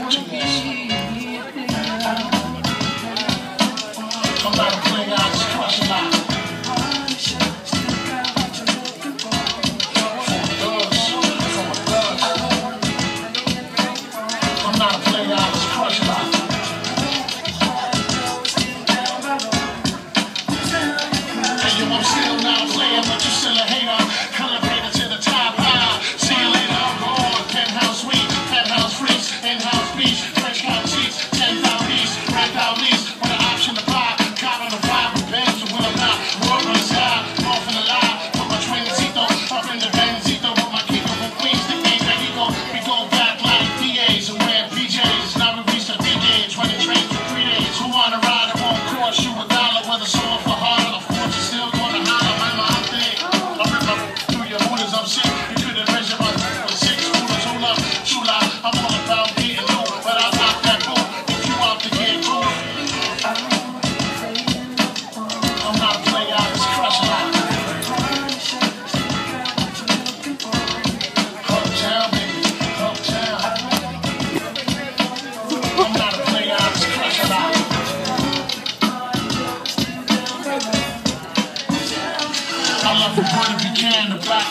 I'm not a player, I just crush a lot. I'm not a player, I just crush a lot. Hey yo, I'm still not a player, but you still a hater. Elevator to the top, high. See you later, alcohol, penthouse suite, penthouse freaks, in-house beach, French count seats, 10-pound piece, red pound lease, with an option to buy. Caught on the vibe with Benz, so when I'm not, roll on the sky, off in the line, with my Twincito, up in the Benzito, with my Kiko from Queens, the game that he go, we go back like DAs and wear PJs. Now we reach the B-gauge, running trains for 3 days. Who wanna ride, it won't cost you $1, whether someone for harder, of course you're still gonna holler, man, my thing. I rip up through your hooters, I'm sick, you couldn't measure my with 6 rulers, hold up, chula, I'm all about getting low, but I lock that boat, if you out to get cool. I'm not a player, I just crush a lot. Uptown, baby, uptown. I'm not a player, I just crush a lot. I love the word if you can, the black